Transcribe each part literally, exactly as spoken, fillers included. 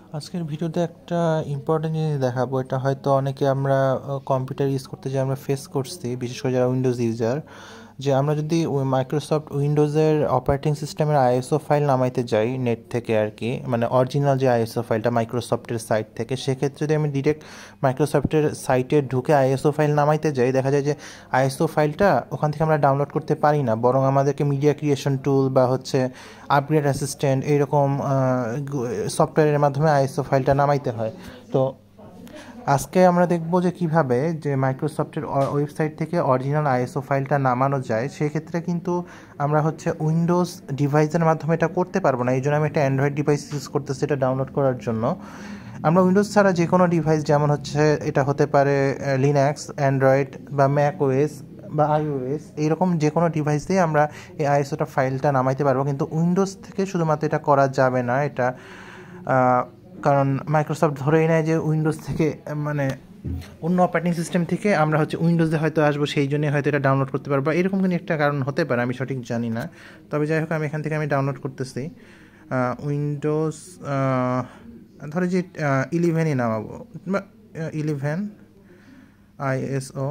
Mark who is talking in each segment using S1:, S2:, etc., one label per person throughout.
S1: আজকের ভিডিওতে একটা ইম্পর্টেন্ট জিনিস দেখাবো। এটা হয়তো অনেকে আমরা কম্পিউটার ইউজ করতে যে আমরা ফেস করছি, বিশেষ করে যারা উইন্ডোজ ইউজার, যে আমরা যদি মাইক্রোসফট উইন্ডোজের অপারেটিং সিস্টেমের আইএসও ফাইল নামাইতে যাই নেট থেকে আর কি, মানে অরিজিনাল যে আইএসও ফাইলটা মাইক্রোসফটের সাইট থেকে, সেক্ষেত্রে যদি আমি ডিরেক্ট মাইক্রোসফটের সাইটে ঢুকে আইএসও ফাইল নামাইতে যাই, দেখা যায় যে আইএসও ফাইলটা ওখান থেকে আমরা ডাউনলোড করতে পারি না, বরং আমাদেরকে মিডিয়া ক্রিয়েশন টুল বা হচ্ছে আপগ্রেড অ্যাসিস্ট্যান্ট এইরকম সফটওয়্যারের মাধ্যমে আইএসও ফাইলটা নামাইতে হয়। তো আজকে আমরা দেখব যে কিভাবে যে মাইক্রোসফটের ওয়েবসাইট থেকে অরিজিনাল আইএসও ফাইলটা নামানো যায়। সেক্ষেত্রে কিন্তু আমরা হচ্ছে উইন্ডোজ ডিভাইসের মাধ্যমে এটা করতে পারবো না, এই জন্য আমি একটা অ্যান্ড্রয়েড ডিভাইস ইউজ করতেছি এটা ডাউনলোড করার জন্য। আমরা উইন্ডোজ ছাড়া যে কোনো ডিভাইস, যেমন হচ্ছে এটা হতে পারে লিনাক্স, অ্যান্ড্রয়েড বা ম্যাক ওএস বা আইওএস, এইরকম যে কোনো ডিভাইস দিয়ে আমরা এই আইএসওটা ফাইলটা নামাইতে পারবো, কিন্তু উইন্ডোজ থেকে শুধুমাত্র এটা করা যাবে না। এটা কারণ মাইক্রোসফট ধরেই নেয় যে উইন্ডোজ থেকে, মানে অন্য অপারেটিং সিস্টেম থেকে আমরা হচ্ছে উইন্ডোজে হয়তো আসবো, সেই জন্যই হয়তো এটা ডাউনলোড করতে পারবো, এরকম কোনো একটা কারণ হতে পারে, আমি সঠিক জানি না। তবে যাই হোক, আমি এখান থেকে আমি ডাউনলোড করতেছি উইন্ডোজ, ধরে যে ইলেভেনই নামাবো, ইলেভেন আইএসও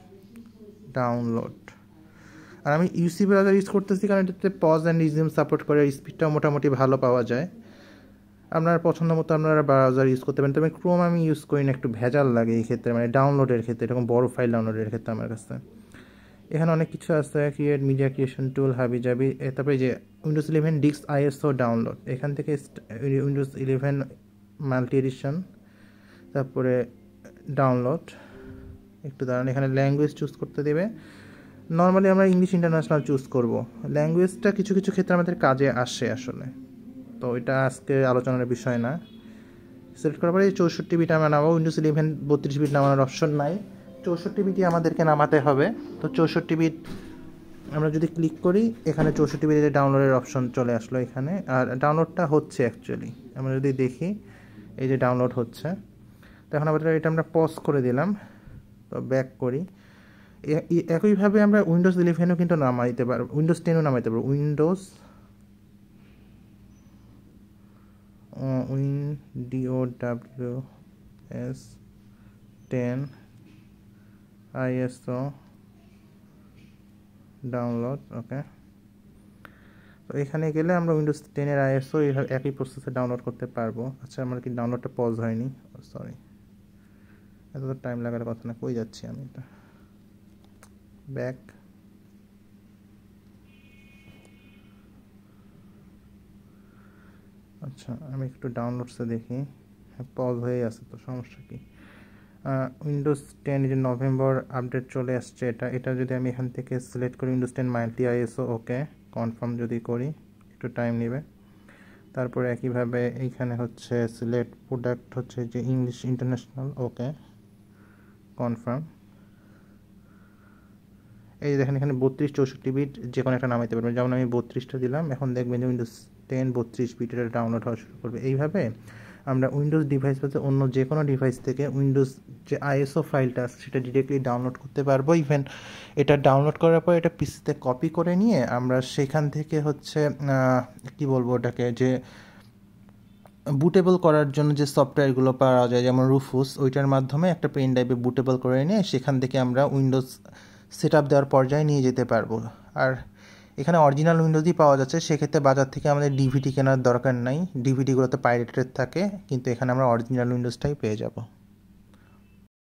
S1: ডাউনলোড। আর আমি ইউসি ব্রাউজার ইউজ করতেছি কারণ এটাতে পজ অ্যান্ড রিজিউম সাপোর্ট করে, স্পিডটাও মোটামুটি ভালো পাওয়া যায়। আপনার পছন্দ মতো আপনারা ব্রাউজার ইউজ করতে পারেন, তবে ক্রোম আমি ইউজ করি না, একটু ভেজাল লাগে এই ক্ষেত্রে, মানে ডাউনলোডের ক্ষেত্রে, এরকম বড় ফাইল ডাউনলোডের ক্ষেত্রে আমার কাছে। এখানে অনেক কিছু আছে, ক্রিয়েট মিডিয়া ক্রিয়েশন টুল, হাবি জাবি, তারপরে যে Windows eleven disk ISO download, এখান থেকে উইন্ডোজ ইলেভেন মাল্টি এডিশন, তারপরে ডাউনলোড। একটু দাঁড়ান, এখানে ল্যাঙ্গুয়েজ চুজ করতে দেবে। নর্মালি আমরা ইংলিশ ইন্টারন্যাশনাল চুজ করব। ল্যাঙ্গুয়েজটা কিছু কিছু ক্ষেত্রে আমাদের কাজে আসে আসলে, তো এটা আজকে আলোচনার বিষয় না। সিলেক্ট করার পরে চৌষট্টি বিট আমরা নামাবো। উইন্ডোজ ইলেভেন বত্রিশ বিট নামানোর অপশন নাই, চৌষট্টি বিটই আমাদেরকে নামাতে হবে। তো চৌষট্টি বিট আমরা যদি ক্লিক করি, এখানে চৌষট্টি বিটের ডাউনলোডের অপশন চলে আসলো এখানে, আর ডাউনলোডটা হচ্ছে অ্যাকচুয়ালি, আমরা যদি দেখি এই যে ডাউনলোড হচ্ছে। তো এখন আবার এটা আমরা পজ করে দিলাম, তো ব্যাক করি। একইভাবে আমরা উইন্ডোজ ইলেভেনও কিন্তু নামাইতে পারবো, উইন্ডোজ টেনও নামাইতে পারবো। Windows win do W S ten ISO download. Okay, তো এখানে গেলে আমরা উইন্ডোজ টেনের আইএসও একই প্রসেসে ডাউনলোড করতে পারবো। আচ্ছা, আমার কি ডাউনলোডটা পজ হয়নি? সরি, এত তো টাইম লাগার কথা না। কই যাচ্ছি আমি? এটা ব্যাক। আচ্ছা, আমি একটু ডাউনলোডসে দেখি। হ্যাঁ, পজ হয়ে আছে, তো সমস্যা কি? উইন্ডোজ টেন যে নভেম্বর আপডেট চলে আসছে, এটা এটা যদি আমি এখান থেকে সিলেক্ট করি, Windows ten multi ISO, okay confirm যদি করি, একটু টাইম নেবে। তারপরে একইভাবে এইখানে হচ্ছে সিলেক্ট প্রোডাক্ট, হচ্ছে যে ইংলিশ ইন্টারন্যাশনাল, ওকে কনফার্ম। এই দেখেন এখানে বত্রিশ চৌষট্টি বিট যে কোনো একটা নামাইতে পারবেন, যেমন আমি বত্রিশটা দিলাম। এখন দেখবেন যে উইন্ডোজ টেন বত্রিশ বিট এটা ডাউনলোড হওয়া শুরু করবে। এইভাবে আমরা উইন্ডোজ ডিভাইস বলতে অন্য যে কোনো ডিভাইস থেকে উইন্ডোজ যে আইএসও ফাইলটা আছে সেটা ডিরেক্টলি ডাউনলোড করতে পারবো। ইভেন এটা ডাউনলোড করার পর এটা পিসিতে কপি করে নিয়ে আমরা সেখান থেকে হচ্ছে কি বলবো ওটাকে, যে বুটেবল করার জন্য যে সফটওয়্যারগুলো পাওয়া যায়, যেমন রুফুস, ওইটার মাধ্যমে একটা পেন ড্রাইভে বুটেবল করে নিয়ে সেখান থেকে আমরা উইন্ডোজ সেট আপ দেওয়ার পর্যায়ে নিয়ে যেতে পারবো। আর এখানে অরিজিনাল উইন্ডোজই পাওয়া যাচ্ছে, সেক্ষেত্রে বাজার থেকে আমাদের ডিভিডি কেনার দরকার নাই। ডিভিডিগুলোতে পাইরেটেড থাকে, কিন্তু এখানে আমরা অরিজিনাল উইন্ডোজটাই পেয়ে যাব।